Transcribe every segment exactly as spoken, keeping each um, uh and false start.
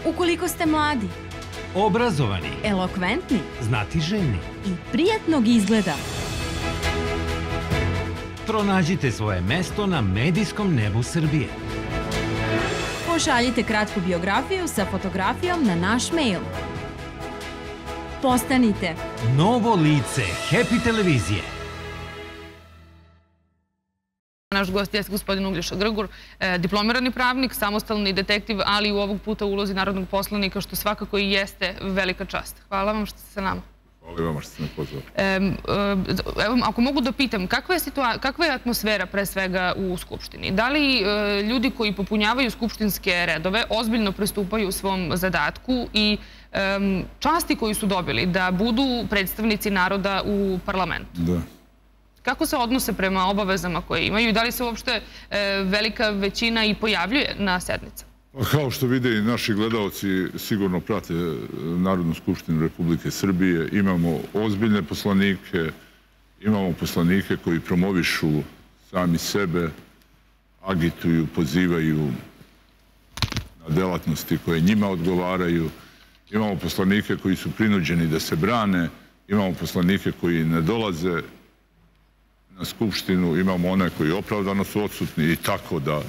Ukoliko ste mladi, obrazovani, elokventni, znatiželjni i prijatnog izgleda, pronađite svoje mesto na medijskom nebu Srbije. Pošaljite kratku biografiju sa fotografijom na naš mail. Postanite novo lice Happy televizije. Naš gost je gospodin Uglješa Grgur, diplomirani pravnik, samostalni detektiv, ali u ovog puta u ulozi narodnog poslanika, što svakako i jeste velika čast. Hvala vam što ste sa nama. Hvala vam što ste me pozvali. Evo, ako mogu da pitam, kakva je atmosfera pre svega u Skupštini? Da li ljudi koji popunjavaju skupštinske redove ozbiljno pristupaju svom zadatku i časti koju su dobili da budu predstavnici naroda u parlamentu? Da. Kako se odnose prema obavezama koje imaju i da li se uopšte velika većina i pojavljuje na sednicama? Kao što vide i naši gledalci sigurno prate Narodnu skupštinu Republike Srbije. Imamo ozbiljne poslanike, imamo poslanike koji promovišu sami sebe, agituju, pozivaju na delatnosti koje njima odgovaraju. Imamo poslanike koji su prinuđeni da se brane, imamo poslanike koji ne dolaze na skupštinu, imamo one koji opravdano su odsutni i tako da...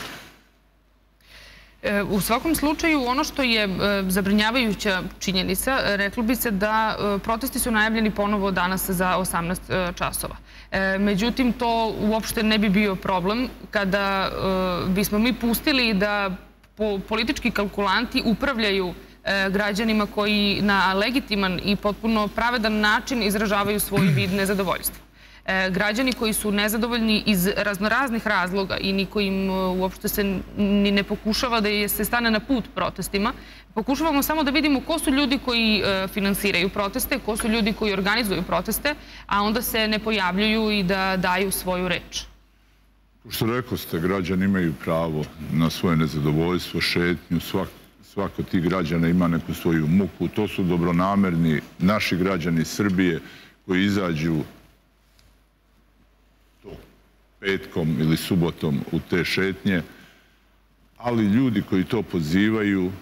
U svakom slučaju, ono što je zabrinjavajuća činjenica, reklo bi se da protesti su najavljeni ponovo danas za osamnaest časova. Međutim, to uopšte ne bi bio problem kada bismo mi pustili da politički kalkulanti upravljaju građanima koji na legitiman i potpuno pravedan način izražavaju svoj vid nezadovoljstva. Građani koji su nezadovoljni iz raznoraznih razloga i niko im uopšte se ni ne pokušava da se stane na put protestima. Pokušavamo samo da vidimo ko su ljudi koji finansiraju proteste, ko su ljudi koji organizuju proteste, a onda se ne pojavljuju i da daju svoju reč. Kao što rekao ste, građani imaju pravo na svoje nezadovoljstvo, šetnju, svako ti građana ima neku svoju muku. To su dobronamerni naši građani Srbije koji izađu petkom ili subotom u te šetnje, ali ljudi koji to pozivaju,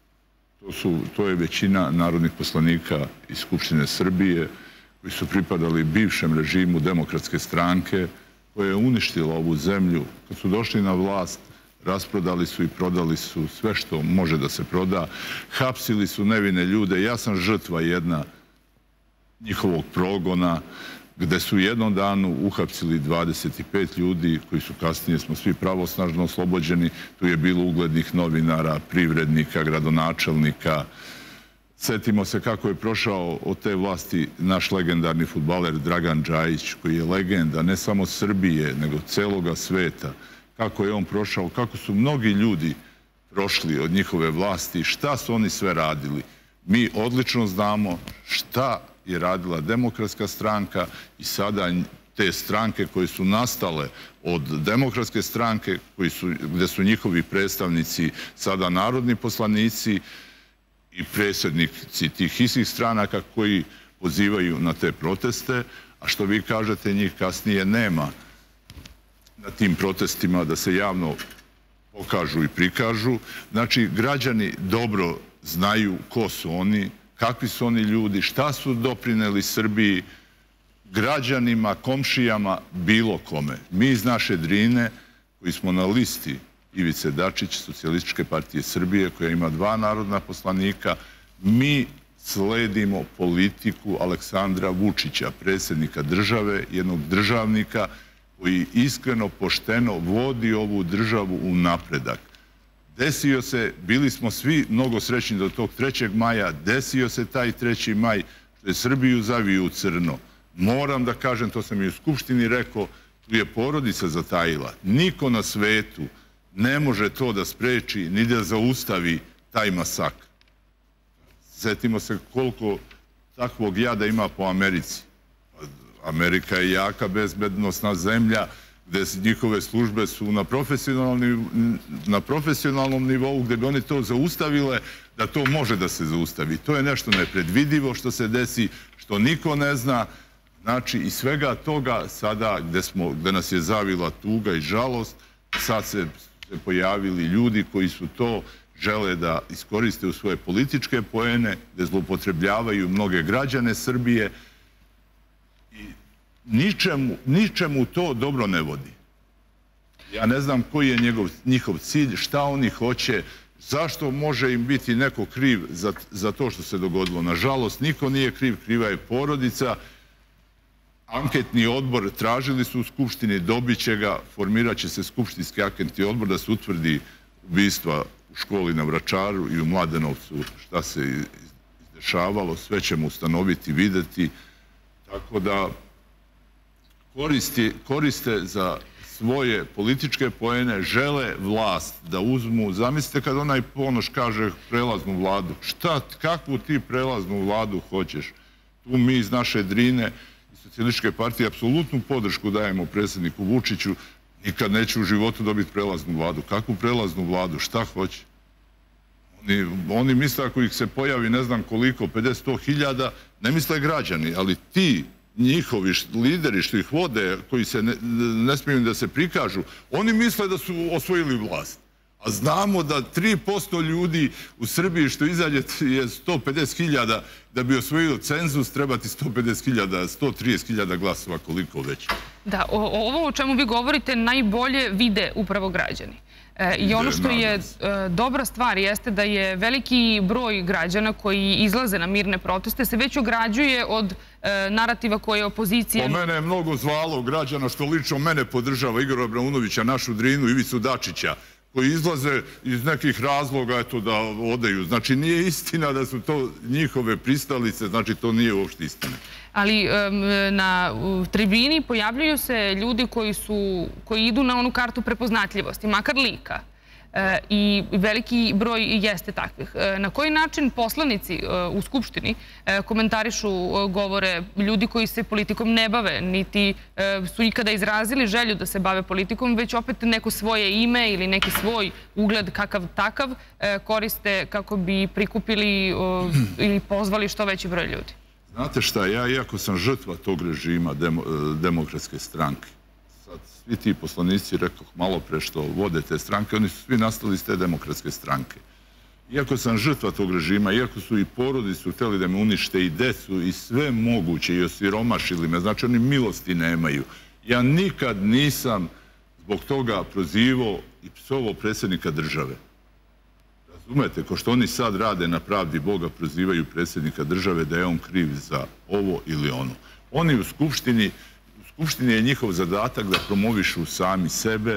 to je većina narodnih poslanika iz Skupštine Srbije, koji su pripadali bivšem režimu Demokratske stranke, koja je uništila ovu zemlju. Kad su došli na vlast, rasprodali su i prodali su sve što može da se proda, hapsili su nevine ljude. Ja sam žrtva jedna njihovog progona, gde su u jednom danu uhapsili dvadeset pet ljudi koji su kasnije, smo svi pravosnažno oslobođeni. Tu je bilo uglednih novinara, privrednika, gradonačelnika. Setimo se kako je prošao od te vlasti naš legendarni fudbaler Dragan Džajić, koji je legenda ne samo Srbije, nego celoga sveta. Kako je on prošao, kako su mnogi ljudi prošli od njihove vlasti, šta su oni sve radili. Mi odlično znamo šta je radila Demokratska stranka i sada te stranke koje su nastale od Demokratske stranke, gde su njihovi predstavnici sada narodni poslanici i predsjednici tih istih stranaka koji pozivaju na te proteste, a što vi kažete, njih kasnije nema na tim protestima da se javno pokažu i prikažu. Znači, građani dobro znaju ko su oni, kakvi su oni ljudi, šta su doprineli Srbiji, građanima, komšijama, bilo kome. Mi iz naše Drine, koji smo na listi Ivice Dačić, Socijalističke partije Srbije, koja ima dva narodna poslanika, mi sledimo politiku Aleksandra Vučića, predsjednika države, jednog državnika koji iskreno, pošteno vodi ovu državu u napredak. Desio se, bili smo svi mnogo srećni do tog trećeg maja, desio se taj treći maj što je Srbiju zavio u crno. Moram da kažem, to sam i u Skupštini rekao, tu je porodica zatajila. Niko na svetu ne može to da spreči ni da zaustavi taj masakr. Sjetimo se koliko takvog jada ima po Americi. Amerika je jaka bezbednosna zemlja, gde njihove službe su na profesionalnom nivou, gde bi oni to zaustavile, da to može da se zaustavi. To je nešto nepredvidivo što se desi, što niko ne zna. Znači, iz svega toga sada gde nas je zavila tuga i žalost, sad se pojavili ljudi koji su to žele da iskoriste u svoje političke poene, da zloupotrebljavaju mnoge građane Srbije i ničemu, ničemu to dobro ne vodi. Ja ne znam koji je njegov, njihov cilj, šta oni hoće, zašto može im biti neko kriv za, za to što se dogodilo. Nažalost, niko nije kriv, kriva je porodica. Anketni odbor tražili su u Skupštini, dobit će ga, formirat će se skupštinski anketni odbor da se utvrdi ubistva u školi na Vračaru i u Mladenovcu, šta se izdešavalo, sve ćemo ustanoviti, videti. Tako da koristi, koriste za svoje političke poene, žele vlast da uzmu. Zamislite kad onaj Ponoš kaže prelaznu vladu. Šta, kakvu ti prelaznu vladu hoćeš? Tu mi iz naše Drine i Socijalističke partije apsolutnu podršku dajemo predsjedniku Vučiću. Nikad neće u životu dobiti prelaznu vladu. Kakvu prelaznu vladu? Šta hoće? Oni, oni misle ako ih se pojavi ne znam koliko, pedeset do sto hiljada, ne misle građani, ali ti njihovi lideri što ih vode, koji se ne, ne smiju da se prikažu, oni misle da su osvojili vlast. A znamo da tri posto ljudi u Srbiji što izađe je sto pedeset hiljada, da bi osvojio cenzus trebati sto pedeset hiljada, sto trideset hiljada glasova, koliko već. Da, ovo o čemu vi govorite najbolje vide upravo građani. I ono što je dobra stvar jeste da je veliki broj građana koji izlaze na mirne proteste se već ograđuje od narativa koje opozicija... Po mene je mnogo zvalo građana što lično mene podržava Igora Braunovića, našu Drinu, Ivicu Dačića, koji izlaze iz nekih razloga eto, da odeju. Znači nije istina da su to njihove pristalice, znači to nije uopšte istina. Ali na tribini pojavljuju se ljudi koji, su, koji idu na onu kartu prepoznatljivosti, makar lika. I veliki broj jeste takvih. Na koji način poslanici u Skupštini komentarišu govore ljudi koji se politikom ne bave, niti su ikada izrazili želju da se bave politikom, već opet neko svoje ime ili neki svoj ugled kakav takav koriste kako bi prikupili ili pozvali što veći broj ljudi? Znate šta, ja iako sam žrtva tog režima demo, demokratske stranke, sad svi ti poslanici, rekoh malo pre što vode te stranke, oni su svi nastali iz te demokratske stranke. Iako sam žrtva tog režima, iako su i porodicu hteli da me unište i decu i sve moguće i osiromašili me, znači oni milosti nemaju. Ja nikad nisam zbog toga prozivao i psovao predsjednika države. Razumete, ko što oni sad rade na Pravdi Boga, prozivaju predsjednika države da je on kriv za ovo ili ono. Oni u Skupštini, u Skupštini je njihov zadatak da promovišu sami sebe,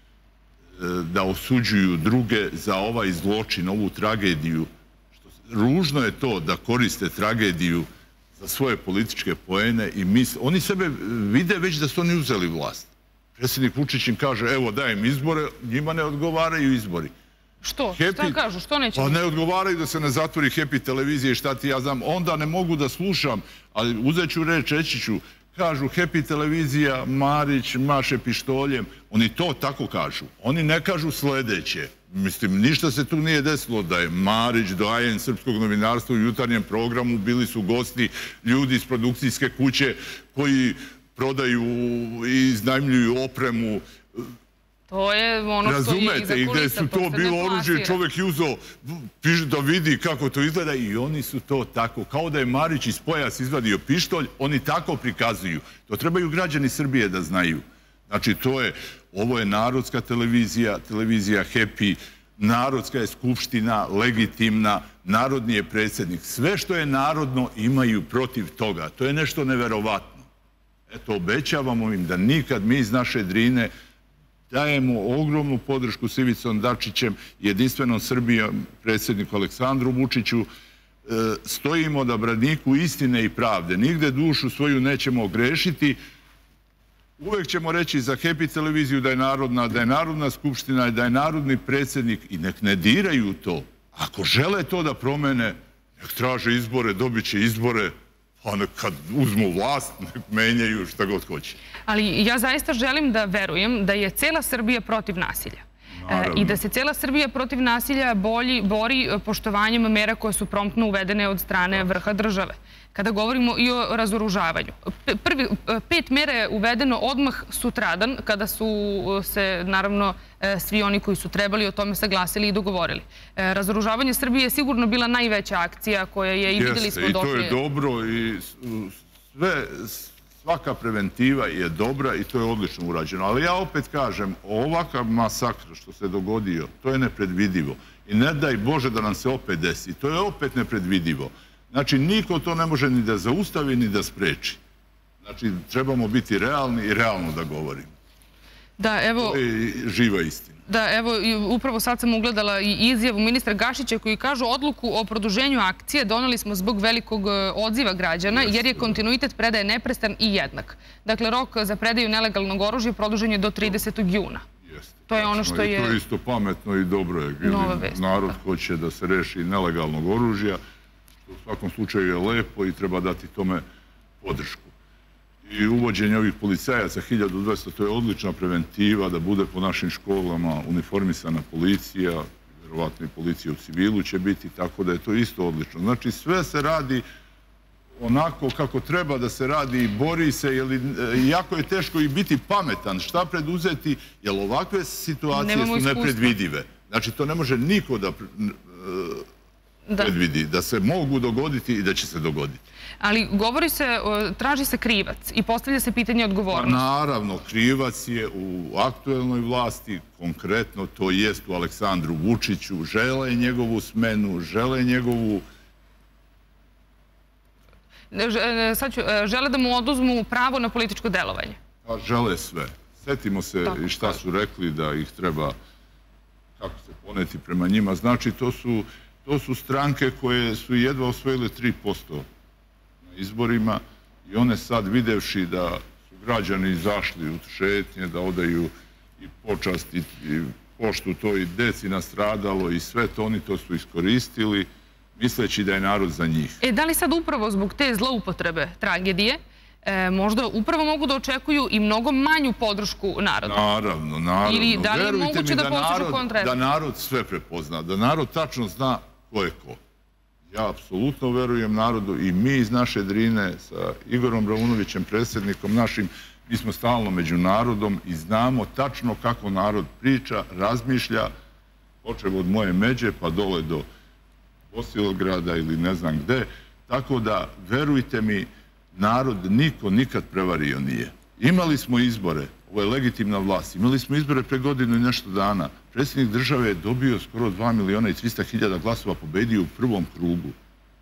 da osuđuju druge za ovaj zločin, ovu tragediju. Ružno je to da koriste tragediju za svoje političke poene i misle. Oni sebe vide već da su oni uzeli vlast. Predsjednik Vučić im kaže, evo dajem izbore, njima ne odgovaraju izbori. Što? Šta kažu? Što neće? Pa ne odgovaraju da se ne zatvori Happy televizije, šta ti ja znam. Onda ne mogu da slušam, ali uzet ću reč, reći ću. Kažu Happy televizija, Marić maše pištoljem. Oni to tako kažu. Oni ne kažu sledeće. Mislim, ništa se tu nije desilo da je Marić, doajen srpskog novinarstva u jutarnjem programu, bili su gosti ljudi iz produkcijske kuće koji prodaju i iznajmljuju opremu. To je ono što je iza kulisa. Razumete, i gde su to bilo oružje, čovjek je uzeo da vidi kako to izgleda i oni su to tako. Kao da je Marić iz pojasa izvadio pištolj, oni tako prikazuju. To trebaju građani Srbije da znaju. Znači, to je, ovo je narodska televizija, televizija Happy, narodska je skupština, legitimna, narodni je predsjednik. Sve što je narodno imaju protiv toga. To je nešto neverovatno. Eto, obećavamo im da nikad mi iz naše Drine dajemo ogromnu podršku s Ivicom Dačićem, jedinstvenom Srbijom, predsjedniku Aleksandru Vučiću. Stojimo da braniku istine i pravde. Nigde dušu svoju nećemo ogrešiti. Uvek ćemo reći za Happy televiziju da je narodna, da je narodna skupština, da je narodni predsjednik i nek ne diraju to. Ako žele to da promene, nek traže izbore, dobit će izbore, pa kad uzmu vlast, nek menjaju šta god hoće. Ali ja zaista želim da verujem da je cela Srbija protiv nasilja. I da se cijela Srbija protiv nasilja bori poštovanjem mera koje su promptno uvedene od strane vrha države. Kada govorimo i o razoružavanju. Pet mera je uvedeno odmah sutradan, kada su se, naravno, svi oni koji su trebali o tome saglasili i dogovorili. Razoružavanje Srbije je sigurno bila najveća akcija koja je i vidjeli smo došli. Jeste, i to je dobro i sve... Svaka preventiva je dobra i to je odlično urađeno. Ali ja opet kažem, ovakav masakr što se dogodio, to je nepredvidivo. I ne daj Bože da nam se opet desi. To je opet nepredvidivo. Znači, niko to ne može ni da zaustavi, ni da spreči. Znači, trebamo biti realni i realno da govorimo. Da, evo... To je živa istina. Da, evo, upravo sad sam ugledala i izjavu ministra Gašića koji kažu odluku o produženju akcije doneli smo zbog velikog odziva građana jer je kontinuitet predaje neprestan i jednak. Dakle, rok za predaju nelegalnog oružja produžen je do tridesetog juna. To je ono što je... I to je isto pametno i dobro je. Narod hoće da se reši nelegalnog oružja, što u svakom slučaju je lepo i treba dati tome podršku. I uvođenje ovih policajaca, hiljadu dvesta, to je odlična preventiva da bude po našim školama uniformisana policija, vjerovatno i policija u civilu će biti, tako da je to isto odlično. Znači sve se radi onako kako treba da se radi i bori se, jer jako je teško i biti pametan, šta preduzeti, jer ovakve situacije su nepredvidive. Znači to ne može niko da predvidi, da se mogu dogoditi i da će se dogoditi. Ali govori se, traži se krivac i postavlja se pitanje odgovornosti. Naravno, krivac je u aktuelnoj vlasti, konkretno to jest u Aleksandru Vučiću, žele njegovu smenu, žele njegovu... Žele da mu oduzmu pravo na političko delovanje. Žele sve. Setimo se i šta su rekli da ih treba, kako se poneti prema njima. Znači, to su... To su stranke koje su jedva osvojile tri posto na izborima i one sad videvši da su građani izašli u šetnje, da odaju i počast i poštu toj deci nastradalo i sve to, oni to su iskoristili misleći da je narod za njih. E, da li sad upravo zbog te zloupotrebe tragedije možda upravo mogu da očekuju i mnogo manju podršku narodu? Naravno, naravno. Ili da li je moguće da postižu kontra? Da narod sve prepozna, da narod tačno zna ko je ko. Ja apsolutno verujem narodu i mi iz naše Drine sa Igorom Braunovićem, predsjednikom našim, mi smo stalno među narodom i znamo tačno kako narod priča, razmišlja, počev od moje Međe pa dole do Bosilegrada ili ne znam gde. Tako da, verujte mi, narod niko nikad prevario nije. Imali smo izbore, ovo je legitimna vlast, imali smo izbore pre godinu i nešto dana. Predsjednik države je dobio skoro dva miliona i trista hiljada glasova, pobedio u prvom krugu.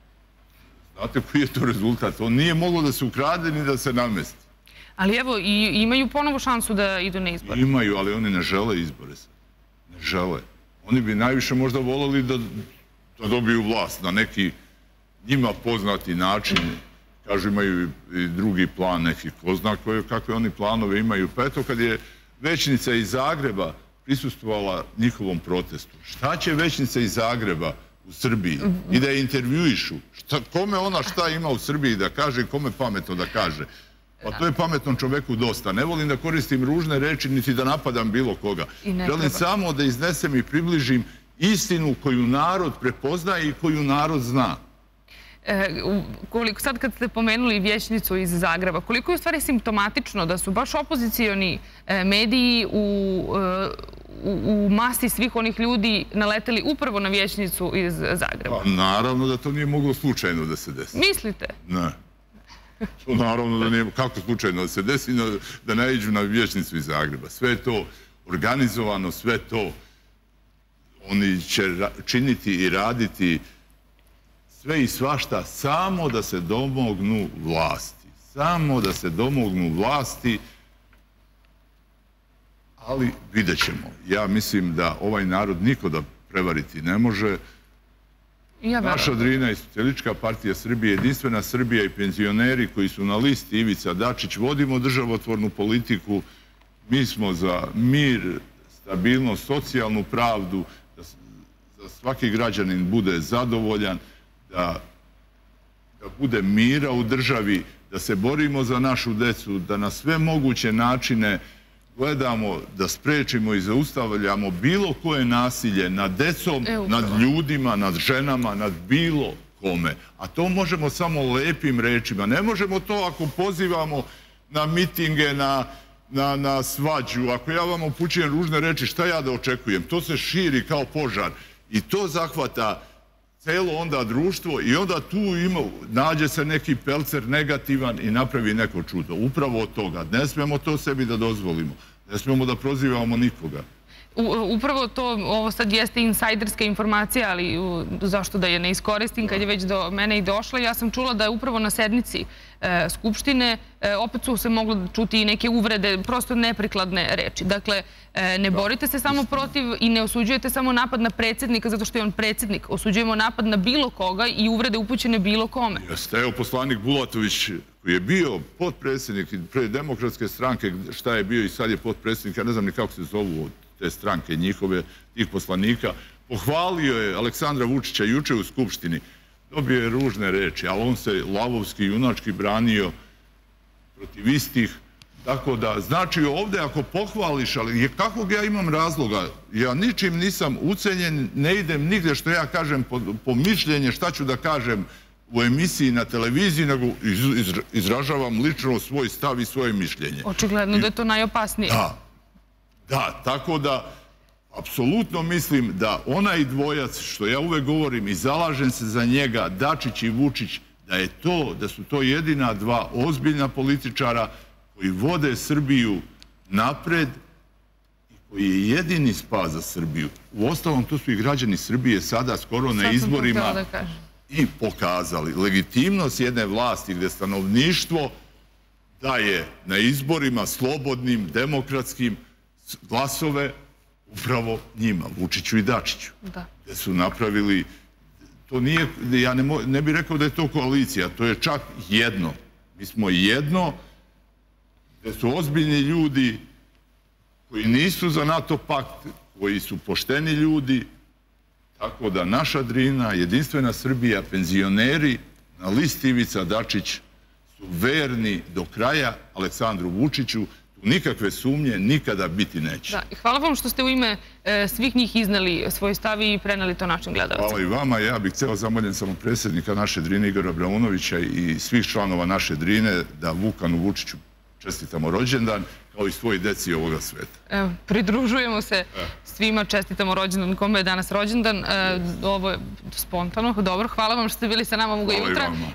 Znate koji je to rezultat? On nije moglo da se ukrade ni da se namesti. Ali evo, imaju ponovo šansu da idu na izbore. Imaju, ali oni ne žele izbore sad. Ne žele. Oni bi najviše možda voleli da dobiju vlast na neki njima poznati način. Kažu, imaju i drugi plan neki, ko zna kakve oni planove imaju. Pa eto, kad je većnica iz Zagreba prisustvovala njihovom protestu, šta će većnica iz Zagreba u Srbiji i da je intervjuišu? Kome ona šta ima u Srbiji da kaže i kome pametno da kaže? Pa to je pametnom čoveku dosta. Ne volim da koristim ružne reči niti da napadam bilo koga. Želim samo da iznesem i približim istinu koju narod prepoznaje i koju narod zna. Sad kad ste pomenuli vjećnicu iz Zagreba, koliko je u stvari simptomatično da su baš opozicioni mediji u masi svih onih ljudi naleteli upravo na vjećnicu iz Zagreba? Naravno da to nije moglo slučajno da se desi. Mislite? Ne. Naravno da nije, kako slučajno da se desi da naiđu na vjećnicu iz Zagreba. Sve je to organizovano, sve to oni će činiti i raditi sve i svašta samo da se domognu vlasti. Samo da se domognu vlasti, ali vidjet ćemo. Ja mislim da ovaj narod niko da prevariti ne može. Naša Drina i Socijalistička partija Srbije, Jedinstvena Srbija i penzioneri koji su na listi Ivica Dačić, vodimo državotvornu politiku. Mi smo za mir, stabilnost, socijalnu pravdu, da svaki građanin bude zadovoljan, da bude mira u državi, da se borimo za našu decu, da na sve moguće načine gledamo da sprečimo i zaustavljamo bilo koje nasilje nad decom, nad ljudima, nad ženama, nad bilo kome. A to možemo samo lepim rečima. Ne možemo to ako pozivamo na mitinge, na, na, na svađu. Ako ja vam upućujem ružne reči, šta ja da očekujem? To se širi kao požar i to zahvata celo onda društvo i onda tu ima, nađe se neki pelcer negativan i napravi neko čudo. Upravo od toga. Ne smijemo to sebi da dozvolimo. Ne smijemo da prozivamo nikoga. Upravo to, ovo sad jeste insajderska informacija, ali zašto da je ne iskoristim kad je već do mene i došla. Ja sam čula da je upravo na sednici Skupštine opet su se moglo čuti i neke uvrede, prosto neprikladne reči. Dakle, ne borite se samo protiv i ne osuđujete samo napad na predsjednika zato što je on predsjednik. Osuđujemo napad na bilo koga i uvrede upućene bilo kome. Jeste, evo poslanik Bulatović koji je bio potpredsjednik pre Demokratske stranke, šta je bio i sad je potpredsjednik, ja ne znam ni kako se zovu te stranke njihove, tih poslanika, pohvalio je Aleksandra Vučića juče u Skupštini. Dobio je ružne reči, ali on se lavovski, junački branio protiv istih. Tako da, znači ovdje ako pohvališ, ali kakvog ja imam razloga? Ja ničim nisam ucenjen, ne idem nigde što ja kažem po, po mišljenje, šta ću da kažem u emisiji na televiziji, nego iz, iz, izražavam lično svoj stav i svoje mišljenje. Očigledno I, da je to najopasnije. Da. Da, tako da, apsolutno mislim da onaj dvojac, što ja uvek govorim i zalažem se za njega, Dačić i Vučić, da je to, da su to jedina dva ozbiljna političara koji vode Srbiju napred i koji je jedini spas za Srbiju. Uostalom, to su i građani Srbije sada skoro na izborima i pokazali. Legitimnost jedne vlasti gde stanovništvo daje na izborima slobodnim, demokratskim, glasove upravo njima, Vučiću i Dačiću. Da. Gde su napravili, to nije, ja ne, mo, ne bih rekao da je to koalicija, to je čak jedno. Mi smo jedno, gde su ozbiljni ljudi koji nisu za NATO pakt, koji su pošteni ljudi, tako da naša Drina, Jedinstvena Srbija, penzioneri na listi Ivica Dačić su verni do kraja Aleksandru Vučiću. Nikakve sumnje nikada biti neće. Da, hvala vam što ste u ime e, svih njih iznali svoj stav i preneli to našim gledalcima. Hvala i vama. Ja bih ceo zamoljen samo predsjednika naše Drine Igora Braunovića i svih članova naše Drine da Vukanu Vučiću čestitamo rođendan, kao i svoj deci ovoga sveta. E, pridružujemo se e. svima, čestitamo rođendan kome je danas rođendan. E, ovo je spontano, dobro. Hvala vam što ste bili sa nama ovoga jutra.